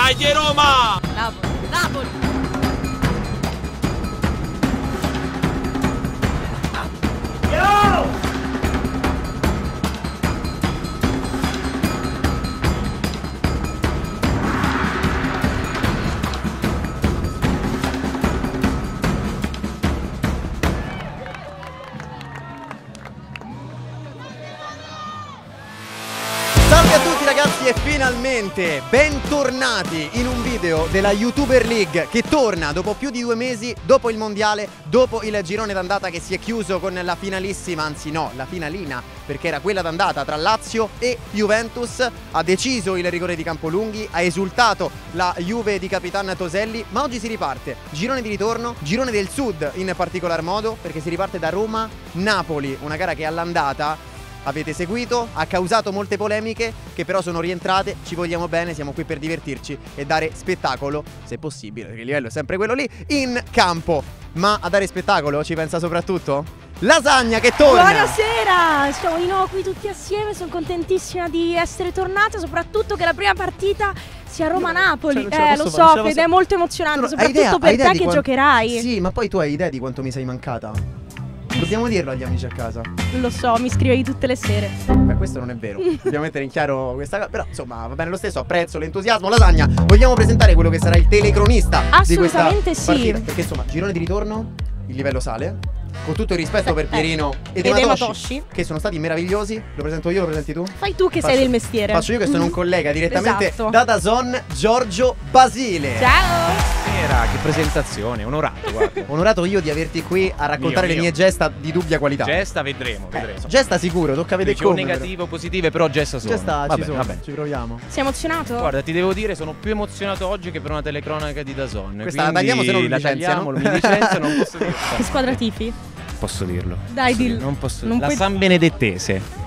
Dai di Roma! Napoli, Napoli! Salve a tutti ragazzi e finalmente bentornati in un video della YouTuber League che torna dopo più di 2 mesi, dopo il mondiale, dopo il girone d'andata che si è chiuso con la finalissima, anzi no, la finalina, perché era quella d'andata tra Lazio e Juventus. Ha deciso il rigore di Campolunghi, ha esultato la Juve di Capitan Toselli, ma oggi si riparte, girone di ritorno, girone del Sud in particolar modo, perché si riparte da Roma-Napoli, una gara che all'andata avete seguito, ha causato molte polemiche che però sono rientrate, ci vogliamo bene, siamo qui per divertirci e dare spettacolo, se possibile, perché il livello è sempre quello lì, in campo. Ma a dare spettacolo ci pensa soprattutto Lasagna che torna! Buonasera, siamo di nuovo qui tutti assieme, sono contentissima di essere tornata, soprattutto che la prima partita sia Roma-Napoli. Lo so, ed è molto emozionante, soprattutto per te che giocherai. Sì, ma poi tu hai idea di quanto mi sei mancata? Dobbiamo dirlo agli amici a casa. Non lo so, mi scrivevi tutte le sere. Beh, questo non è vero. Dobbiamo mettere in chiaro questa cosa. Però insomma va bene lo stesso, apprezzo l'entusiasmo. Lasagna, vogliamo presentare quello che sarà il telecronista di questa partita? Perché insomma, girone di ritorno, il livello sale. Con tutto il rispetto per Pierino ed Ematoshi, che sono stati meravigliosi. Lo presento io, lo presenti tu? Fai tu che sei del mestiere. Faccio io che sono un collega direttamente da DAZN, Giorgio Basile. Ciao! Che presentazione, onorato, guarda. Onorato io di averti qui a raccontare le mie gesta di dubbia qualità. Gesta vedremo. Gesta sicuro, tocca vedere come. Negativo, positive, però gesta sono. Gesta ci sono, ci proviamo. Sei emozionato? Guarda, ti devo dire, sono più emozionato oggi che per una telecronaca di DAZN. Questa la tagliamo, se no mi licenziano. Mi licenziano, non posso dirlo. Che squadra tifi? Posso dirlo. Dai, dillo. Non posso non La San Benedettese.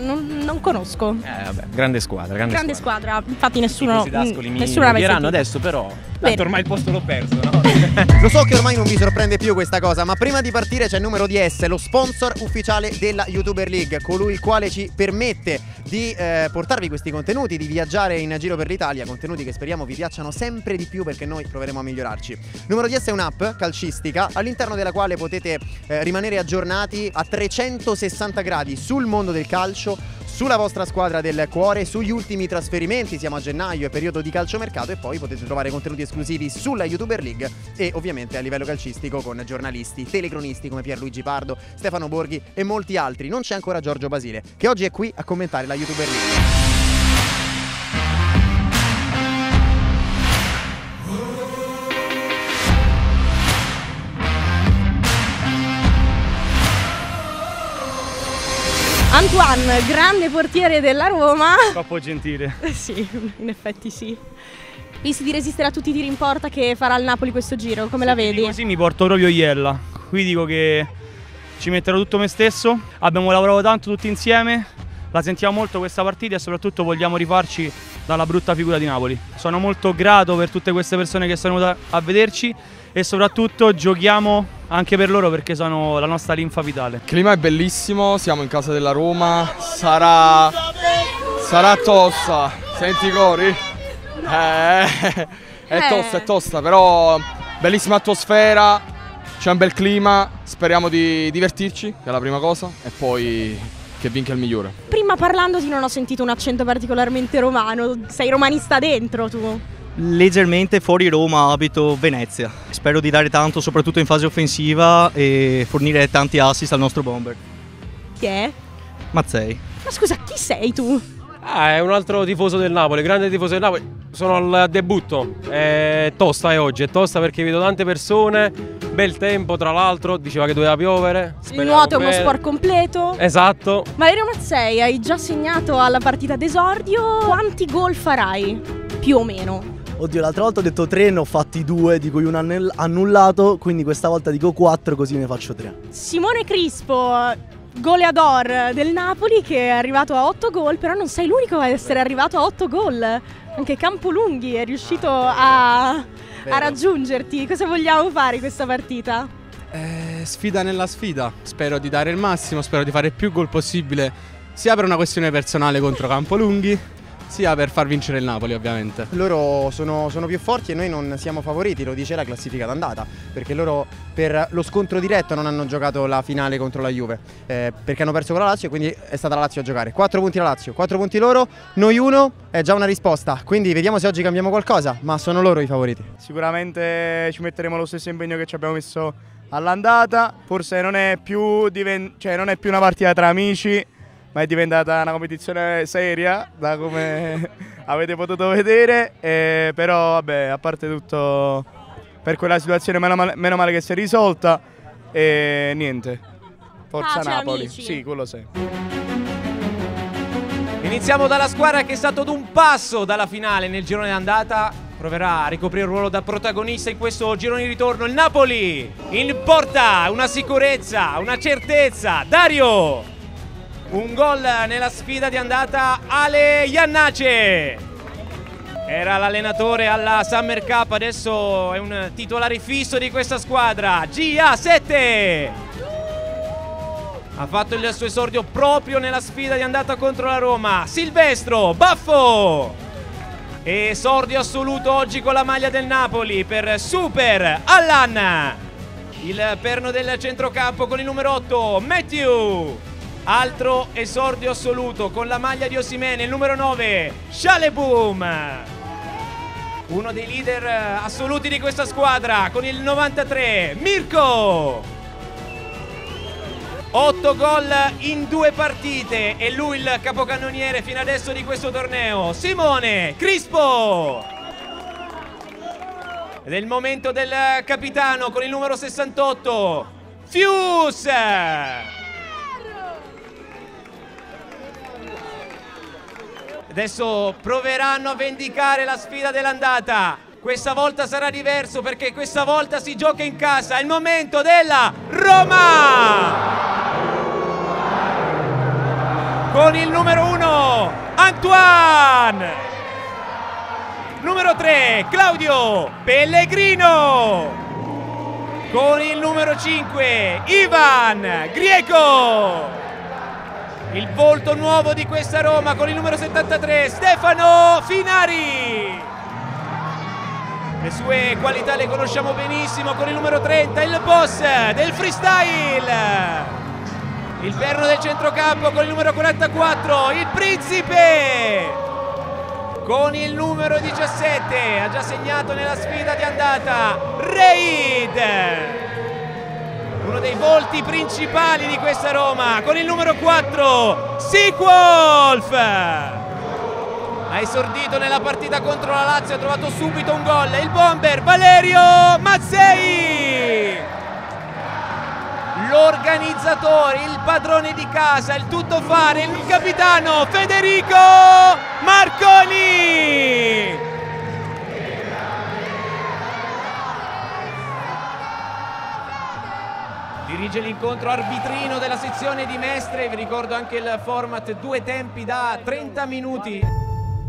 Non conosco. Vabbè, grande squadra, grande squadra. Infatti nessuno nessuno la sentito adesso, però tanto ormai il posto l'ho perso, no? Lo so che ormai non vi sorprende più questa cosa, ma prima di partire c'è il numero DS, lo sponsor ufficiale della YouTuber League, colui il quale ci permette di portarvi questi contenuti, di viaggiare in giro per l'Italia, contenuti che speriamo vi piacciono sempre di più perché noi proveremo a migliorarci. Numero DS è un'app calcistica all'interno della quale potete rimanere aggiornati a 360 gradi sul mondo del calcio, sulla vostra squadra del cuore, sugli ultimi trasferimenti. Siamo a gennaio, è periodo di calciomercato, e poi potete trovare contenuti esclusivi sulla YouTuber League e ovviamente a livello calcistico con giornalisti, telecronisti come Pierluigi Pardo, Stefano Borghi e molti altri. Non c'è ancora Giorgio Basile, che oggi è qui a commentare la YouTuber League. Antoine, grande portiere della Roma. Troppo gentile. Sì, in effetti sì. Pensi di resistere a tutti i tiri in porta che farà il Napoli questo giro? Come la vedi? Così mi porto proprio Iella. Qui dico che ci metterò tutto me stesso. Abbiamo lavorato tanto tutti insieme. La sentiamo molto questa partita e soprattutto vogliamo rifarci dalla brutta figura di Napoli. Sono molto grato per tutte queste persone che sono venute a vederci e soprattutto giochiamo anche per loro perché sono la nostra linfa vitale. Il clima è bellissimo, siamo in casa della Roma, sarà tosta, senti i cori? È tosta, però bellissima atmosfera, c'è un bel clima, speriamo di divertirci, che è la prima cosa, e poi che vinca il migliore. Prima parlandoti non ho sentito un accento particolarmente romano, sei romanista dentro tu? Leggermente fuori Roma, abito Venezia. Spero di dare tanto soprattutto in fase offensiva e fornire tanti assist al nostro bomber. Chi è? Mazzei. Ma scusa, chi sei tu? È un altro tifoso del Napoli, grande tifoso del Napoli. Sono al debutto, è tosta oggi, è tosta perché vedo tante persone, bel tempo tra l'altro, diceva che doveva piovere. Il nuoto è uno sport completo. Esatto. Valerio Mazzei, hai già segnato alla partita d'esordio, quanti gol farai? Più o meno? Oddio, l'altra volta ho detto 3, ne ho fatti 2, di cui uno annullato, quindi questa volta dico 4, così ne faccio 3. Simone Crispo, goleador del Napoli, che è arrivato a 8 gol, però non sei l'unico a essere arrivato a 8 gol. Anche Campolunghi è riuscito a raggiungerti. Cosa vogliamo fare questa partita? Sfida nella sfida, spero di dare il massimo, spero di fare il più gol possibile, sia per una questione personale contro Campolunghi, sia per far vincere il Napoli ovviamente. Loro sono più forti e noi non siamo favoriti, lo dice la classifica d'andata, perché loro per lo scontro diretto non hanno giocato la finale contro la Juve, perché hanno perso con la Lazio e quindi è stata la Lazio a giocare. 4 punti la Lazio, 4 punti loro, noi 1, è già una risposta, quindi vediamo se oggi cambiamo qualcosa, ma sono loro i favoriti. Sicuramente ci metteremo lo stesso impegno che ci abbiamo messo all'andata, forse non è più una partita tra amici, ma è diventata una competizione seria, da come avete potuto vedere, però vabbè, a parte tutto, per quella situazione meno male che si è risolta e niente, forza Napoli, amici. sì, quello sì. Iniziamo dalla squadra che è stato ad un passo dalla finale nel girone d'andata, proverà a ricoprire il ruolo da protagonista in questo girone di ritorno, il Napoli in porta, una sicurezza, una certezza, Dario! Un gol nella sfida di andata, Ale Iannace. Era l'allenatore alla Summer Cup, adesso è un titolare fisso di questa squadra. GA7 ha fatto il suo esordio proprio nella sfida di andata contro la Roma. Silvestro, Baffo. Esordio assoluto oggi con la maglia del Napoli per Super Allan. Il perno del centrocampo con il numero 8, Matthew. Altro esordio assoluto con la maglia di Osimhen, il numero 9, Shaleboom. Uno dei leader assoluti di questa squadra con il 93, Mirko. 8 gol in 2 partite e lui il capocannoniere fino adesso di questo torneo, Simone Crispo. Ed è il momento del capitano con il numero 68, Fius. Adesso proveranno a vendicare la sfida dell'andata. Questa volta sarà diverso perché questa volta si gioca in casa. È il momento della Roma! Con il numero 1, Antoine. Numero 3, Claudio Pellegrino. Con il numero 5, Ivan Grieco. Il volto nuovo di questa Roma con il numero 73, Stefano Finari. Le sue qualità le conosciamo benissimo con il numero 30, il boss del freestyle. Il perno del centrocampo con il numero 44, il principe. Con il numero 17, ha già segnato nella sfida di andata, Reid. Uno dei volti principali di questa Roma con il numero 4, Sequolf. Ha esordito nella partita contro la Lazio, ha trovato subito un gol, il bomber Valerio Mazzei. L'organizzatore, il padrone di casa, il tuttofare, il capitano Federico Marconi. Dirige l'incontro arbitrino della sezione di Mestre, vi ricordo anche il format 2 tempi da 30 minuti.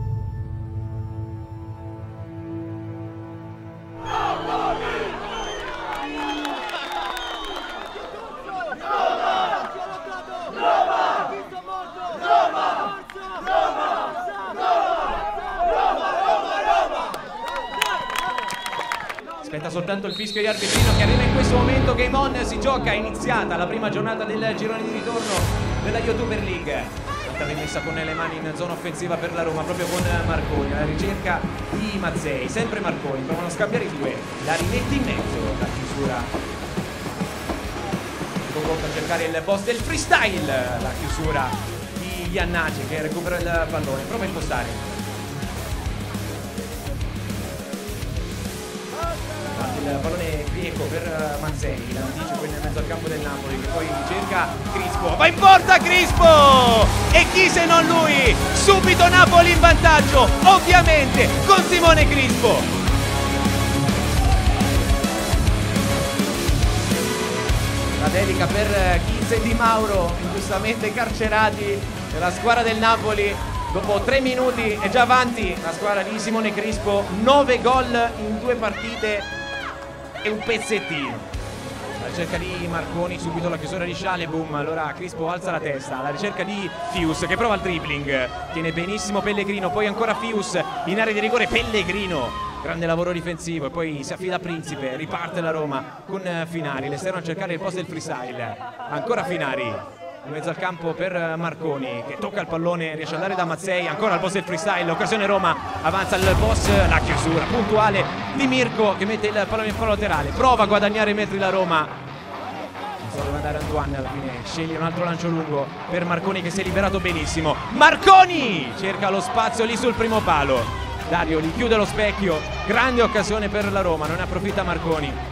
Aspetta soltanto il fischio di arbitrino che arriva in questo momento. Game on, si gioca, è iniziata la prima giornata del girone di ritorno della YouTuber League. Tanta rimessa con le mani in zona offensiva per la Roma, proprio con Marconi, alla ricerca di Mazzei, sempre Marconi, provano a scambiare i due, la rimette in mezzo, la chiusura. Convoca a cercare il boss del freestyle, la chiusura di Iannace che recupera il pallone, prova a impostare. Il pallone Grieco per Mazzei, l'anticipo in mezzo al campo del Napoli che poi cerca Crispo, va in porta Crispo! E chi se non lui? Subito Napoli in vantaggio, ovviamente con Simone Crispo. La dedica per Chiesa e Di Mauro, ingiustamente carcerati della squadra del Napoli. Dopo 3 minuti è già avanti la squadra di Simone Crispo, 9 gol in 2 partite e un pezzettino. alla ricerca di Marconi, subito la chiusura di Sciale, boom, allora Crispo alza la testa, alla ricerca di Fius che prova il dribbling, tiene benissimo Pellegrino, poi ancora Fius in area di rigore, Pellegrino, grande lavoro difensivo e poi si affida a Principe, riparte la Roma con Finari, l'esterno a cercare il post del freestyle, ancora Finari. In mezzo al campo per Marconi che tocca il pallone, riesce ad andare da Mazzei, ancora al post del freestyle, occasione Roma, avanza il boss, la chiusura puntuale di Mirko che mette il pallone in fallo laterale, prova a guadagnare metri la Roma, non so dove andare Antoine, alla fine sceglie un altro lancio lungo per Marconi che si è liberato benissimo, Marconi cerca lo spazio lì sul primo palo, Dario gli chiude lo specchio, grande occasione per la Roma, non ne approfitta Marconi.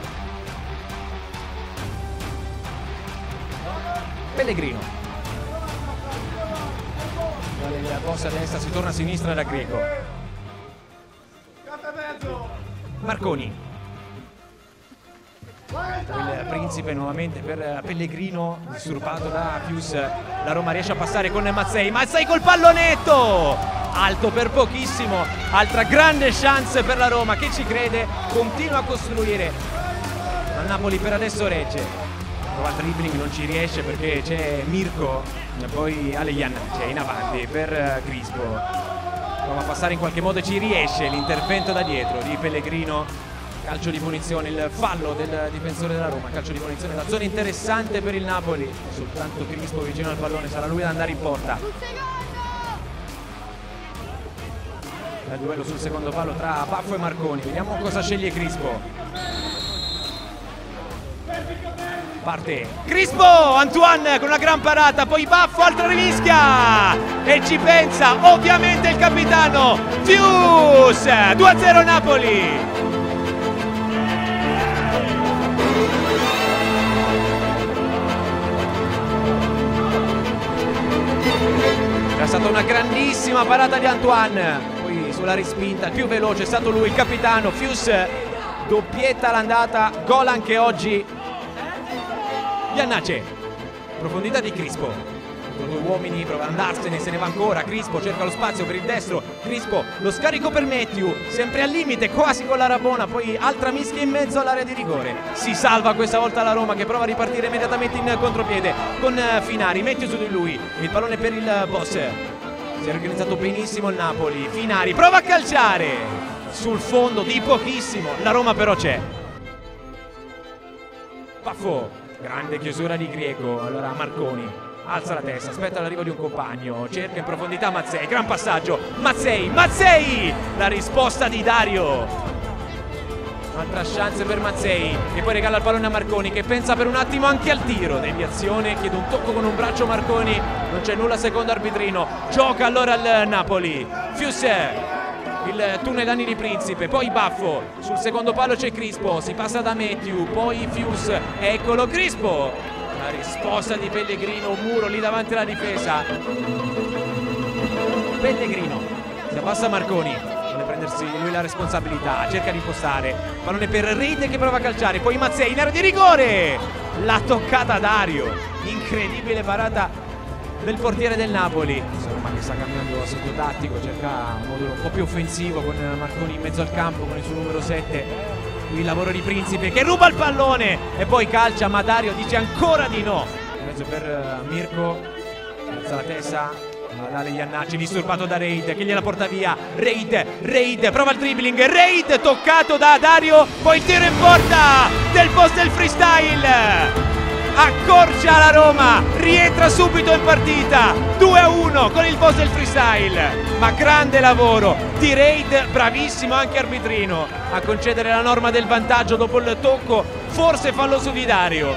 Pellegrino, il boss a destra, si torna a sinistra da Greco, Marconi, il Principe nuovamente per Pellegrino, disturbato da Pius, la Roma riesce a passare con Mazzei, Mazzei col pallonetto, alto per pochissimo, altra grande chance per la Roma che ci crede, continua a costruire, ma Napoli per adesso regge. Prova il dribbling, non ci riesce perché c'è Mirko e poi Alejan c'è in avanti per Crispo, prova a passare in qualche modo e ci riesce, l'intervento da dietro di Pellegrino, calcio di punizione, il fallo del difensore della Roma, calcio di punizione, la zona interessante per il Napoli, soltanto Crispo vicino al pallone, sarà lui ad andare in porta. Il duello sul secondo palo tra Baffo e Marconi, vediamo cosa sceglie Crispo. Parte Crispo, Antoine con una gran parata, poi Baffo, altro rimischia e ci pensa ovviamente il capitano Fius, 2-0 Napoli. È stata una grandissima parata di Antoine, poi sulla respinta il più veloce è stato lui, il capitano Fius, doppietta l'andata, gol anche oggi. Iannace, profondità di Crispo, due uomini, prova ad andarsene, se ne va ancora, Crispo cerca lo spazio per il destro, Crispo lo scarico per Matthew, sempre al limite, quasi con la rabona, poi altra mischia in mezzo all'area di rigore, si salva questa volta la Roma che prova a ripartire immediatamente in contropiede con Finari, Matthew su di lui, il pallone per il boss, si è organizzato benissimo il Napoli, Finari prova a calciare, sul fondo di pochissimo, la Roma però c'è, Baffo. Grande chiusura di Greco, allora Marconi alza la testa, aspetta l'arrivo di un compagno, cerca in profondità Mazzei, gran passaggio, Mazzei, la risposta di Dario, un'altra chance per Mazzei che poi regala il pallone a Marconi che pensa per un attimo anche al tiro, deviazione, chiede un tocco con un braccio Marconi, non c'è nulla secondo arbitrino, gioca allora il Napoli, Fius, il tunnel anni di Principe, poi Baffo, sul secondo palo c'è Crispo, si passa da Matthew, poi Fius, eccolo Crispo, la risposta di Pellegrino, un muro lì davanti alla difesa, Pellegrino, si passa Marconi, vuole prendersi lui la responsabilità, cerca di impostare, pallone per Reid che prova a calciare, poi Mazzei in area di rigore, la toccata Dario, incredibile parata del portiere del Napoli, Roma che sta cambiando assetto tattico, cerca un modulo un po' più offensivo con Marconi in mezzo al campo con il suo numero 7, il lavoro di Principe che ruba il pallone e poi calcia, ma Dario dice ancora di no, in mezzo per Mirko, alza la testa, Dale Iannacci, disturbato da Reid che gliela porta via, Reid prova il dribbling, Reid toccato da Dario, poi il tiro in porta del post del freestyle, accorcia la Roma, rientra subito in partita, 2-1 con il boss del freestyle, ma grande lavoro di Reid, bravissimo anche arbitrino a concedere la norma del vantaggio dopo il tocco, forse fallo su di Dario,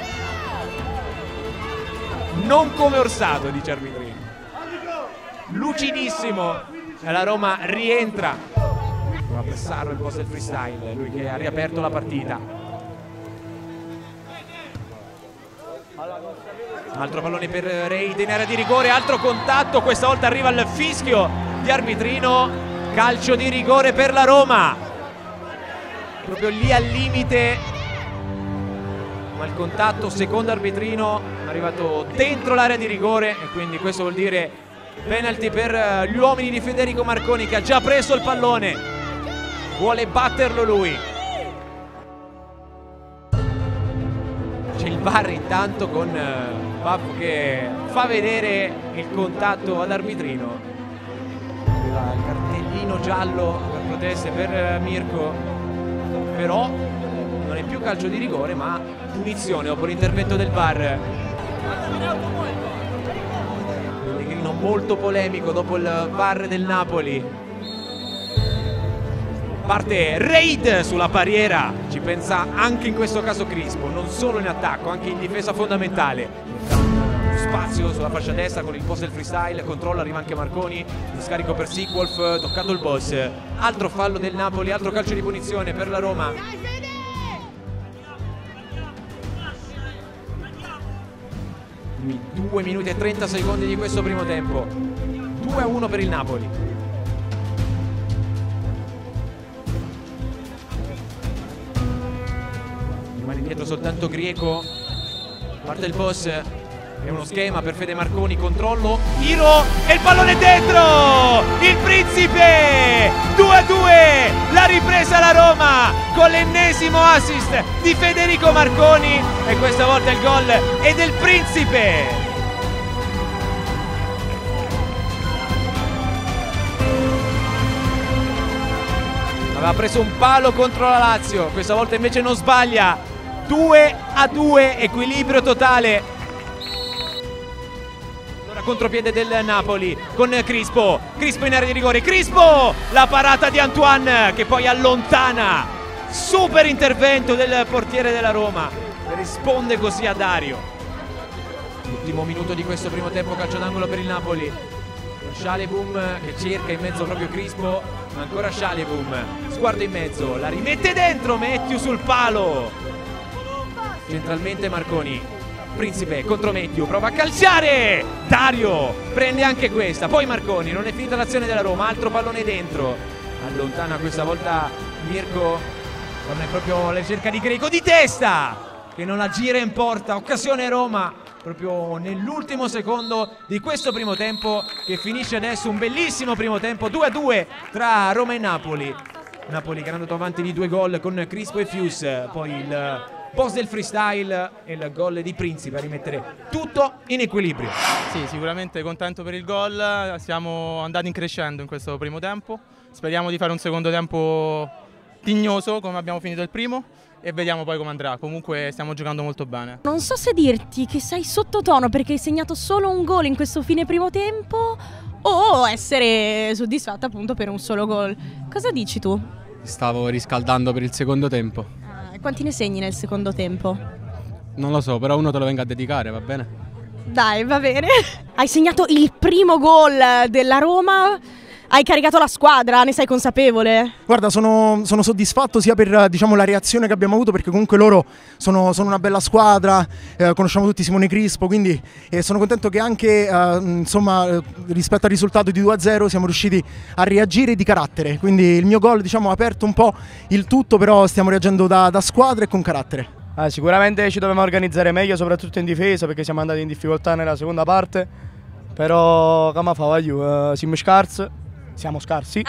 non come Orsato dice arbitrino, lucidissimo e la Roma rientra, prova a pressarlo il boss del freestyle, lui che ha riaperto la partita. Altro pallone per Reid in area di rigore, altro contatto, questa volta arriva il fischio di arbitrino, calcio di rigore per la Roma, proprio lì al limite, ma il contatto secondo arbitrino è arrivato dentro l'area di rigore e quindi questo vuol dire penalty per gli uomini di Federico Marconi che ha già preso il pallone, vuole batterlo lui. il VAR intanto con Baffo che fa vedere il contatto all'arbitrino. Aveva il cartellino giallo per proteste per Mirko, però non è più calcio di rigore ma punizione dopo l'intervento del VAR. Pellegrino molto polemico dopo il VAR del Napoli. Parte Reid sulla barriera, ci pensa anche in questo caso Crispo, non solo in attacco, anche in difesa fondamentale. Spazio sulla fascia destra con il post del freestyle, controllo, arriva anche Marconi, lo scarico per Sequolf, toccato il boss. Altro fallo del Napoli, altro calcio di punizione per la Roma. Ultimi 2 minuti e 30 secondi di questo primo tempo. 2-1 per il Napoli. Rimane dietro soltanto Grieco, parte il boss, è uno schema per Fede Marconi, controllo, tiro e il pallone dentro! Il Principe! 2-2, la ripresa la Roma con l'ennesimo assist di Federico Marconi e questa volta il gol è del Principe! Aveva preso un palo contro la Lazio, questa volta invece non sbaglia. 2-2, equilibrio totale. Allora contropiede del Napoli con Crispo. Crispo in area di rigore. Crispo! La parata di Antoine che poi allontana. Super intervento del portiere della Roma. Risponde così a Dario. Ultimo minuto di questo primo tempo, calcio d'angolo per il Napoli. Schaleboum che cerca in mezzo proprio Crispo, ma ancora Schaleboum, sguardo in mezzo, la rimette dentro, Matthew sul palo. Centralmente Marconi, Principe contro Matthew, prova a calciare, Dario prende anche questa, poi Marconi, non è finita l'azione della Roma, altro pallone dentro, allontana questa volta Mirko, non è proprio la ricerca di Greco di testa, che non la gira in porta, occasione Roma, proprio nell'ultimo secondo di questo primo tempo che finisce adesso un bellissimo primo tempo 2-2 tra Roma e Napoli. Napoli che è andato avanti di 2 gol con Crispo e Fius, poi il post del freestyle e il gol di Principe a rimettere tutto in equilibrio. Sì, sicuramente contento per il gol, siamo andati in crescendo in questo primo tempo, speriamo di fare un secondo tempo tignoso come abbiamo finito il primo e vediamo poi come andrà, comunque stiamo giocando molto bene. Non so se dirti che sei sottotono perché hai segnato solo un gol in questo fine primo tempo o essere soddisfatta appunto per un solo gol. Cosa dici tu? Stavo riscaldando per il secondo tempo. Quanti ne segni nel secondo tempo? Non lo so, però uno te lo vengo a dedicare, va bene? Dai, va bene. Hai segnato il primo gol della Roma. Hai caricato la squadra, ne sei consapevole? Guarda, sono soddisfatto sia per diciamo, la reazione che abbiamo avuto, perché comunque loro sono una bella squadra, conosciamo tutti Simone Crispo, quindi sono contento che anche insomma, rispetto al risultato di 2-0 siamo riusciti a reagire di carattere, quindi il mio gol diciamo, ha aperto un po' il tutto, però stiamo reagendo da squadra e con carattere. Sicuramente ci dobbiamo organizzare meglio, soprattutto in difesa, perché siamo andati in difficoltà nella seconda parte, però come fa, siamo scarsi.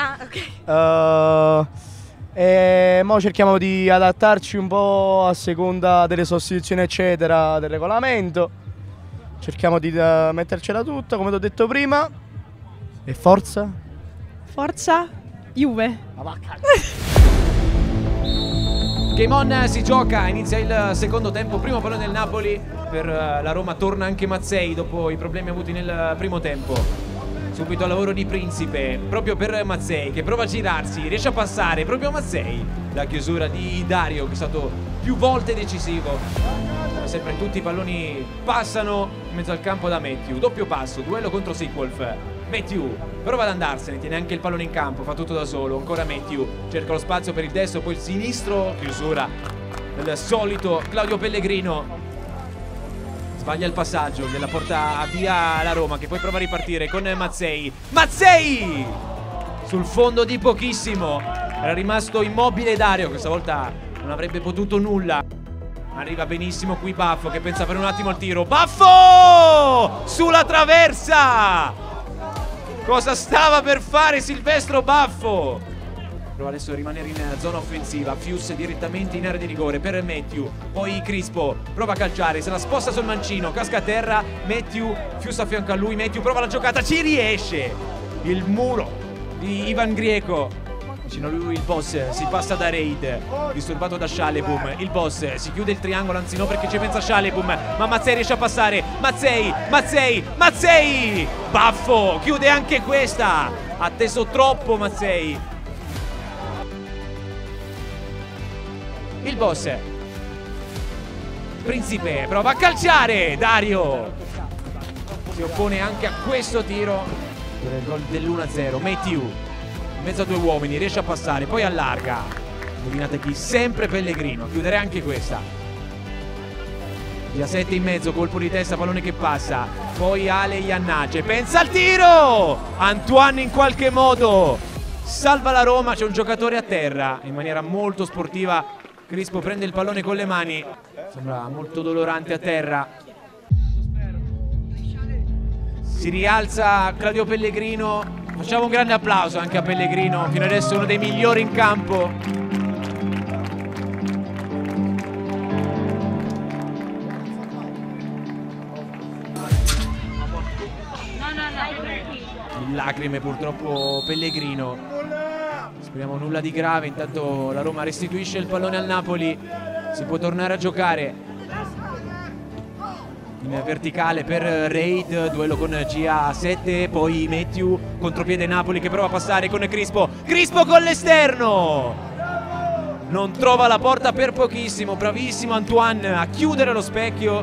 E mo cerchiamo di adattarci un po' a seconda delle sostituzioni eccetera del regolamento. Cerchiamo di mettercela tutta come ti ho detto prima. E forza? Forza Juve. Game on, si gioca, inizia il secondo tempo, primo pallone del Napoli, per la Roma torna anche Mazzei dopo i problemi avuti nel primo tempo. Subito al lavoro di Principe, proprio per Mazzei che prova a girarsi, riesce a passare proprio Mazzei. La chiusura di Dario che è stato più volte decisivo. Come sempre tutti i palloni passano in mezzo al campo da Matthew. Doppio passo, duello contro Sequolf. Matthew prova ad andarsene, tiene anche il pallone in campo, fa tutto da solo. Ancora Matthew, cerca lo spazio per il destro, poi il sinistro, chiusura del solito Claudio Pellegrino. Sbaglia il passaggio, gliela porta via la Roma che poi prova a ripartire con Mazzei. Mazzei! Sul fondo di pochissimo. Era rimasto immobile Dario, questa volta non avrebbe potuto nulla. Arriva benissimo qui Baffo che pensa per un attimo al tiro. Baffo! Sulla traversa! Cosa stava per fare Silvestro Baffo? prova adesso a rimanere in zona offensiva. Fius direttamente in area di rigore per Matthew, poi Crispo prova a calciare, se la sposta sul mancino, casca a terra Matthew, Fius a fianco a lui, Matthew prova la giocata, ci riesce, il muro di Ivan Grieco, vicino a lui il boss, si passa da Raid, disturbato da Shalebum, il boss si chiude il triangolo, anzi no perché ci pensa Shalebum, ma Mazzei riesce a passare, Mazzei, baffo, chiude anche questa, ha teso troppo Mazzei. Il boss, Principe prova a calciare, Dario si oppone anche a questo tiro per il gol dell'1-0. Matthew in mezzo a due uomini riesce a passare, poi allarga, indovinate chi? Sempre Pellegrino, chiudere anche questa. 17 in mezzo, colpo di testa, pallone che passa, poi Ale Iannacce, pensa al tiro, Antoine in qualche modo salva la Roma, c'è un giocatore a terra in maniera molto sportiva. Crispo prende il pallone con le mani, sembra molto dolorante a terra. Si rialza Claudio Pellegrino, facciamo un grande applauso anche a Pellegrino, fino adesso uno dei migliori in campo. In lacrime purtroppo Pellegrino, speriamo nulla di grave. Intanto la Roma restituisce il pallone al Napoli, si può tornare a giocare. In verticale per Raid, duello con GA7, poi Matthew, contropiede Napoli che prova a passare con Crispo con l'esterno, non trova la porta per pochissimo, bravissimo Antoine a chiudere lo specchio.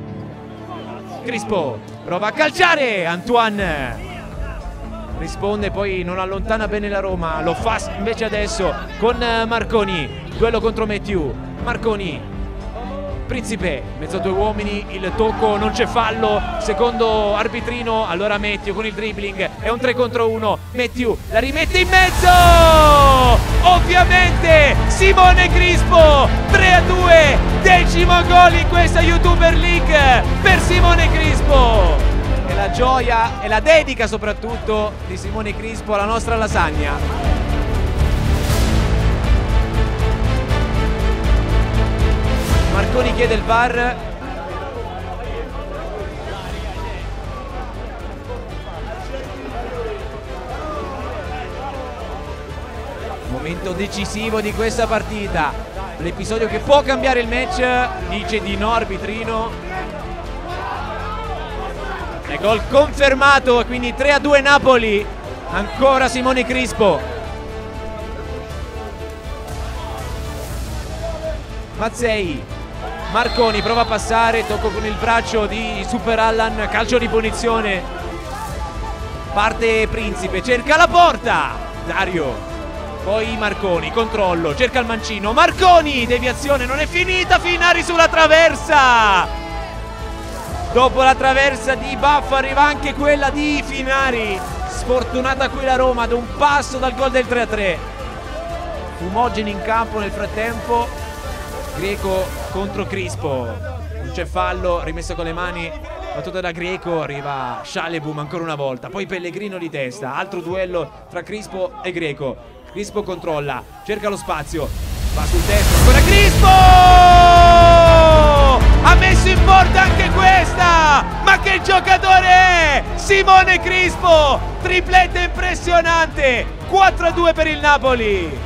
Crispo prova a calciare, Antoine risponde, poi non allontana bene la Roma, lo fa invece adesso con Marconi, duello contro Matthew, Marconi, Principe, mezzo a due uomini, il tocco, non c'è fallo, secondo arbitrino, allora Matthew con il dribbling, è un 3 contro 1, Matthew la rimette in mezzo, ovviamente Simone Crispo, 3-2, 10° gol in questa YouTuber League per Simone Crispo, e la gioia e la dedica soprattutto di Simone Crispo alla nostra lasagna. Marconi chiede il VAR. Momento decisivo di questa partita. L'episodio che può cambiare il match, dice di no arbitrino. È gol confermato, quindi 3-2 Napoli. Ancora Simone Crispo. Mazzei. Marconi prova a passare, tocco con il braccio di Super Allan, calcio di punizione, parte Principe, cerca la porta, Dario, poi Marconi, controllo, cerca il mancino, Marconi, deviazione, non è finita, Finari sulla traversa, dopo la traversa di Baffo arriva anche quella di Finari, sfortunata qui la Roma ad un passo dal gol del 3-3, Fumogeni in campo nel frattempo. Grieco contro Crispo, non c'è fallo, rimesso con le mani, battuta da Grieco, arriva Shalebum ancora una volta, poi Pellegrino di testa, altro duello tra Crispo e Grieco, Crispo controlla, cerca lo spazio, va sul destro, ancora Crispo! Ha messo in porta anche questa, ma che giocatore è! Simone Crispo, tripletta impressionante, 4-2 per il Napoli.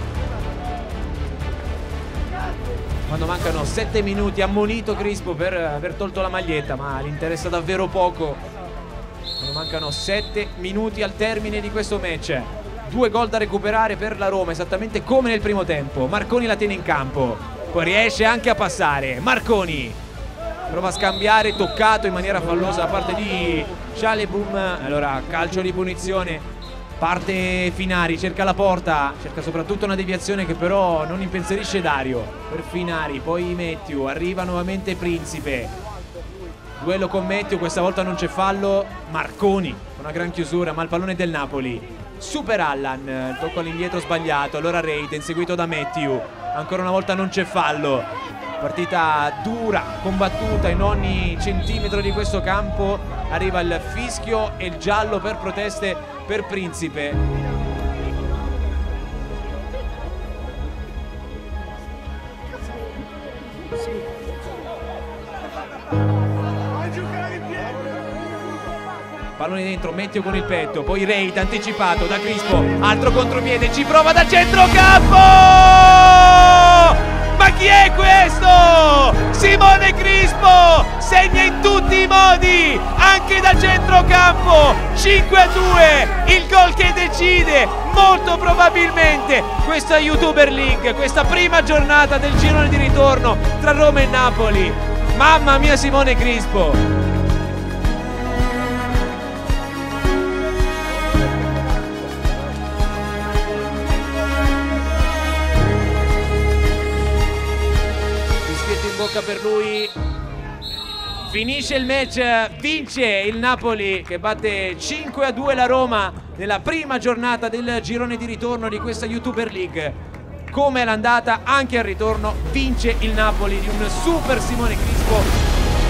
Quando mancano 7 minuti, ammonito Crispo per aver tolto la maglietta, ma gli interessa davvero poco. Quando mancano 7 minuti al termine di questo match, 2 gol da recuperare per la Roma, esattamente come nel primo tempo. Marconi la tiene in campo, poi riesce anche a passare. Marconi prova a scambiare, toccato in maniera fallosa da parte di Shalebum. Allora calcio di punizione. Parte Finari, cerca la porta, cerca soprattutto una deviazione che però non impensierisce Dario. Per Finari, poi Matthew, arriva nuovamente Principe. Duello con Matthew, questa volta non c'è fallo. Marconi, una gran chiusura, ma il pallone del Napoli. Super Allan, tocco all'indietro sbagliato, allora Raid, inseguito da Matthew. Ancora una volta non c'è fallo. Partita dura, combattuta in ogni centimetro di questo campo. Arriva il fischio e il giallo per proteste per Principe. pallone dentro, Mettio con il petto, poi Reid anticipato da Crispo, altro contropiede, ci prova da centrocampo! Ma chi è questo? Simone Crispo segna in tutti i modi, anche da centrocampo. 5-2, il gol che decide molto probabilmente questa YouTuber League, questa prima giornata del girone di ritorno tra Roma e Napoli. Mamma mia, Simone Crispo! Bocca per lui, finisce il match, vince il Napoli che batte 5-2 la Roma nella prima giornata del girone di ritorno di questa YouTuber League. Come è l'andata anche al ritorno, vince il Napoli di un super Simone Crispo.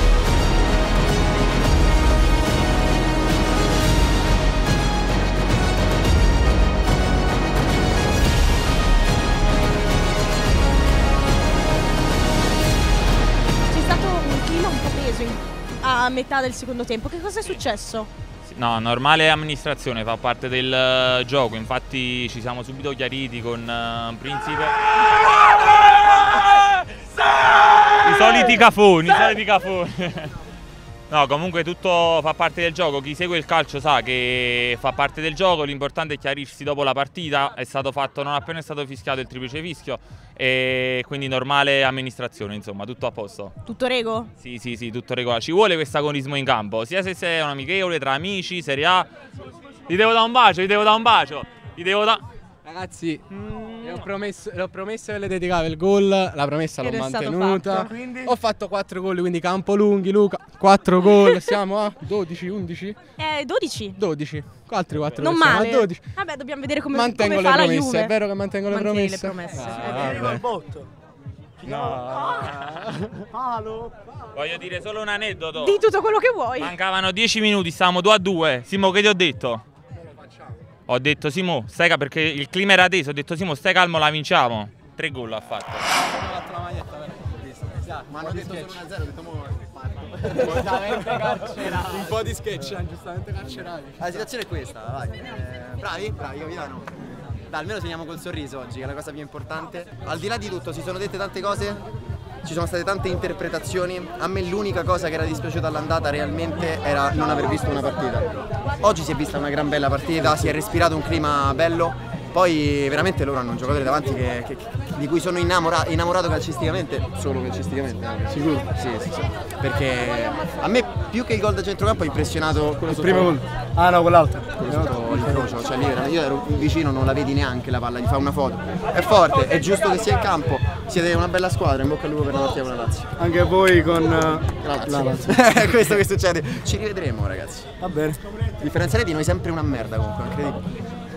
A metà del secondo tempo, che cosa è successo? No, normale amministrazione, fa parte del gioco, infatti ci siamo subito chiariti con Principe. I soliti cafoni, i soliti cafoni. No, comunque tutto fa parte del gioco, chi segue il calcio sa che fa parte del gioco, l'importante è chiarirsi dopo la partita, è stato fatto non appena è stato fischiato il triplice fischio e quindi normale amministrazione, insomma, tutto a posto. Tutto rego? Sì, tutto regolare, ci vuole questo agonismo in campo, sia se sei un amichevole, tra amici, Serie A. Gli devo dare un bacio, Ragazzi, l'ho promesso che le dedicavo il gol, la promessa l'ho mantenuta. Ho fatto 4 gol, quindi Campolunghi, Luca, 4 gol, siamo a 12, 11? 12. 12, altri 4 non siamo male. A 12. Vabbè, dobbiamo vedere come mantengo fa la promesse, Juve. È vero che mantengo le promesse? Voglio dire solo un aneddoto. Di tutto quello che vuoi. Mancavano 10 minuti, stavamo 2-2. Simo, che ti ho detto? Ho detto Simo, stai calmo, perché il clima era teso, ho detto Simo, stai calmo, la vinciamo. 3 gol ha fatto. Ma hanno detto solo 1-0, ho detto giustamente carcerati. Un po' di sketch, giustamente carcerati. La situazione è questa, vai. Bravi, capitano. Dai, almeno segniamo col sorriso oggi, che è la cosa più importante. Al di là di tutto, si sono dette tante cose. Ci sono state tante interpretazioni. A me l'unica cosa che era dispiaciuta all'andata realmente era non aver visto una partita. Oggi si è vista una gran bella partita, si è respirato un clima bello. Poi veramente loro hanno un giocatore davanti di cui sono innamorato calcisticamente, solo calcisticamente. Sicuro? Sì. Perché a me più che il gol da centrocampo ha impressionato quello il primo gol. Ah no, quell'altro. Il crocio, cioè lì io ero vicino, non la vedi neanche la palla, gli fa una foto. È forte, è giusto che sia in campo, siete una bella squadra, in bocca al lupo per la partita con la Lazio. Anche voi con la Lazio. È questo che succede. Ci rivedremo, ragazzi. Va bene. Differenziale di noi sempre una merda comunque, incredibile.